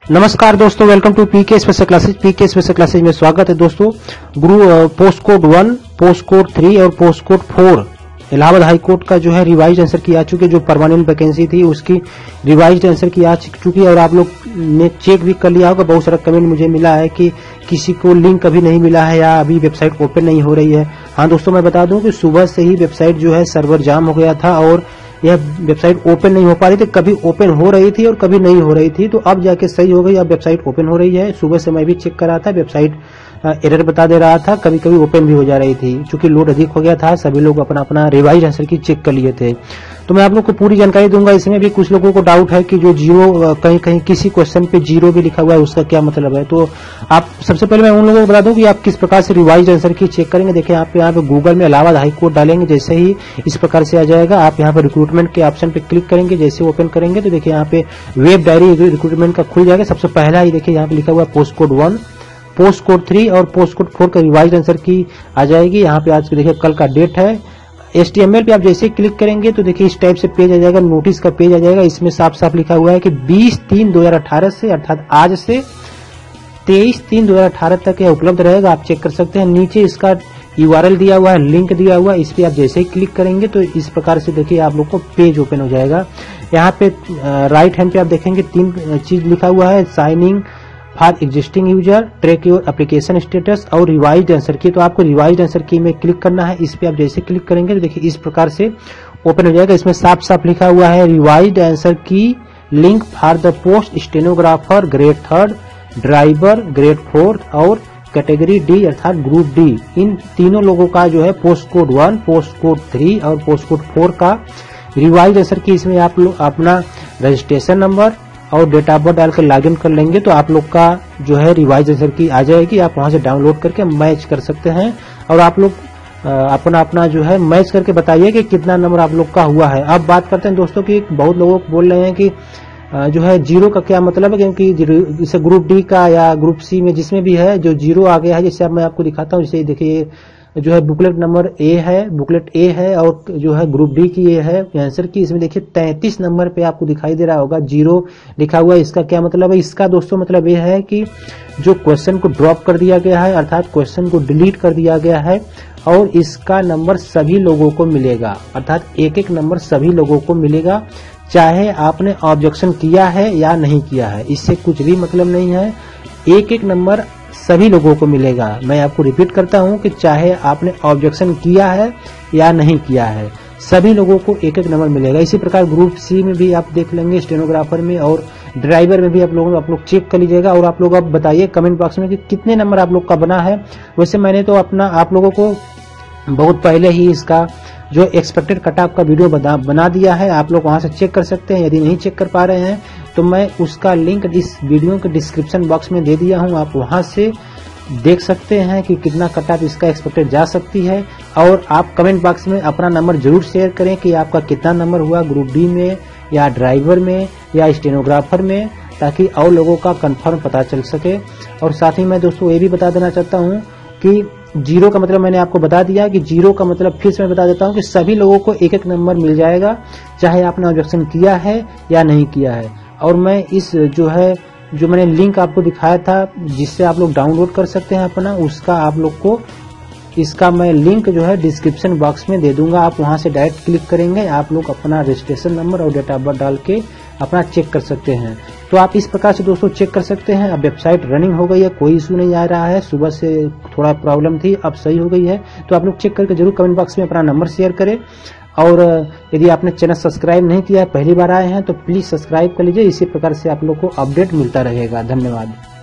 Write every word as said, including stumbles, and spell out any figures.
नमस्कार दोस्तों, welcome to PK special classes. PK special classes में स्वागत है दोस्तों। गुरु post code one, post code three और post code four Allahabad high court का जो है रिवाइज आंसर की आ चुकी है। जो परमानेंट वैकेंसी थी उसकी रिवाइज आंसर की आ चुकी है और आप लोग ने चेक भी कर लिया होगा। बहुत सारा कमेंट मुझे मिला है कि किसी को लिंक अभी नहीं मिला है या अभी वेबसाइट ओपन नहीं हो रही है। हाँ दोस्तों, मैं बता दूं कि सुबह से ही वेबसाइट जो है सर्वर जाम हो गया था और यह वेबसाइट ओपन नहीं हो पा रही थी। कभी ओपन हो रही थी और कभी नहीं हो रही थी, तो अब जाके सही हो गई। अब वेबसाइट ओपन हो रही है। सुबह से मैं भी चेक कर रहा था, वेबसाइट एरर बता दे रहा था, कभी कभी ओपन भी हो जा रही थी। क्योंकि लोड अधिक हो गया था, सभी लोग अपना अपना रिवाइज आंसर की चेक कर लिए थे। तो मैं आप लोग को पूरी जानकारी दूंगा। इसमें भी कुछ लोगों को डाउट है कि जो जीरो, कहीं कहीं किसी क्वेश्चन पे जीरो भी लिखा हुआ है, उसका क्या मतलब है। तो आप सबसे पहले मैं उन लोगों को बता दूं कि आप किस प्रकार से रिवाइज आंसर की चेक करेंगे। देखिए, आप यहाँ पे गूगल में इलाहाबाद हाई कोर्ट डालेंगे, जैसे ही इस प्रकार से आ जाएगा। आप यहाँ पे रिक्रूटमेंट के ऑप्शन पे क्लिक करेंगे, जैसे ओपन करेंगे तो देखिए यहाँ पे वेब डायरी रिक्रूटमेंट का खुल जाएगा। सबसे पहला ही देखिए यहाँ पे लिखा हुआ है post code one, post code three और पोस्ट कोड फोर का रिवाइज आंसर की आ जाएगी। यहाँ पे आज देखिए कल का डेट है। एच टी एम एल पे आप जैसे क्लिक करेंगे तो देखिए इस टाइप से पेज आ जाएगा, नोटिस का पेज आ जाएगा। इसमें साफ साफ लिखा हुआ है कि बीस तीन दो हजार अठारह से अर्थात आज से तेईस तीन दो हजार अठारह तक यह उपलब्ध रहेगा। आप चेक कर सकते हैं। नीचे इसका यू आर एल दिया हुआ है, लिंक दिया हुआ है। इस पे आप जैसे ही क्लिक करेंगे तो इस प्रकार से देखिए आप लोग को पेज ओपन हो जाएगा। यहाँ पे राइट हैंड पे आप देखेंगे तीन चीज लिखा हुआ है, signing for existing user, track your application status और रिवाइज्ड आंसर की। तो आपको रिवाइज्ड आंसर की में क्लिक करना है। इस पे आप जैसे क्लिक करेंगे तो देखिए इस प्रकार से ओपन हो जाएगा। इसमें साफ साफ लिखा हुआ है revised answer key link for the post stenographer grade third, driver grade fourth और कैटेगरी डी अर्थात ग्रुप डी। इन तीनों लोगों का जो है post code one, post code three और पोस्ट कोड फोर का रिवाइज आंसर की। इसमें आप लोग अपना रजिस्ट्रेशन नंबर और डेट ऑफ बर्थ डालकर लॉगिन कर लेंगे तो आप लोग का जो है रिवाइज आंसर की आ जाएगी। आप वहां से डाउनलोड करके मैच कर सकते हैं और आप लोग अपना अपना जो है मैच करके बताइए कि कितना नंबर आप लोग का हुआ है। अब बात करते हैं दोस्तों की बहुत लोग बोल रहे हैं कि जो है जीरो का क्या मतलब है, क्योंकि जैसे ग्रुप डी का या ग्रुप सी में जिसमें भी है जो जीरो आ गया है, जैसे अब मैं आपको दिखाता हूँ। जैसे देखिए जो है बुकलेट नंबर ए है, बुकलेट ए है और जो है ग्रुप डी की ए है आंसर की। इसमें देखिए तैंतीस नंबर पे आपको दिखाई दे रहा होगा जीरो लिखा हुआ है। इसका क्या मतलब है? इसका दोस्तों मतलब ये है कि जो क्वेश्चन को ड्रॉप कर दिया गया है, अर्थात क्वेश्चन को डिलीट कर दिया गया है और इसका नंबर सभी लोगों को मिलेगा, अर्थात एक एक नंबर सभी लोगों को मिलेगा, चाहे आपने ऑब्जेक्शन किया है या नहीं किया है। इससे कुछ भी मतलब नहीं है। एक एक नंबर सभी लोगों को मिलेगा। मैं आपको रिपीट करता हूं कि चाहे आपने ऑब्जेक्शन किया है या नहीं किया है, सभी लोगों को एक एक नंबर मिलेगा। इसी प्रकार ग्रुप सी में भी आप देख लेंगे, स्टेनोग्राफर में और ड्राइवर में भी आप लोगों आप लोग चेक कर लीजिएगा। और आप लोग अब बताइए कमेंट बॉक्स में कि कितने नंबर आप लोग का बना है। वैसे मैंने तो अपना आप लोगों को बहुत पहले ही इसका जो एक्सपेक्टेड कट ऑफ का वीडियो बना, बना दिया है। आप लोग वहां से चेक कर सकते हैं। यदि नहीं चेक कर पा रहे हैं तो मैं उसका लिंक इस वीडियो के डिस्क्रिप्शन बॉक्स में दे दिया हूं। आप वहां से देख सकते हैं कि कितना कट ऑफ इसका एक्सपेक्टेड जा सकती है। और आप कमेंट बॉक्स में अपना नंबर जरूर शेयर करें कि आपका कितना नंबर हुआ ग्रुप डी में या ड्राइवर में या स्टेनोग्राफर में, ताकि और लोगों का कंफर्म पता चल सके। और साथ ही मैं दोस्तों ये भी बता देना चाहता हूँ कि जीरो का मतलब मैंने आपको बता दिया कि जीरो का मतलब फिर से मैं बता देता हूं कि सभी लोगों को एक एक नंबर मिल जाएगा, चाहे आपने ऑब्जेक्शन किया है या नहीं किया है। और मैं इस जो है जो मैंने लिंक आपको दिखाया था जिससे आप लोग डाउनलोड कर सकते हैं अपना, उसका आप लोग को इसका मैं लिंक जो है डिस्क्रिप्शन बॉक्स में दे दूंगा। आप वहां से डायरेक्ट क्लिक करेंगे, आप लोग अपना रजिस्ट्रेशन नंबर और डेट ऑफ बर्थ डाल के अपना चेक कर सकते हैं। तो आप इस प्रकार से दोस्तों चेक कर सकते हैं। अब वेबसाइट रनिंग हो गई है, कोई इशू नहीं आ रहा है। सुबह से थोड़ा प्रॉब्लम थी, अब सही हो गई है। तो आप लोग चेक करके जरूर कमेंट बॉक्स में अपना नंबर शेयर करें। और यदि आपने चैनल सब्सक्राइब नहीं किया है, पहली बार आए हैं तो प्लीज सब्सक्राइब कर लीजिए। इसी प्रकार से आप लोग को अपडेट मिलता रहेगा। धन्यवाद।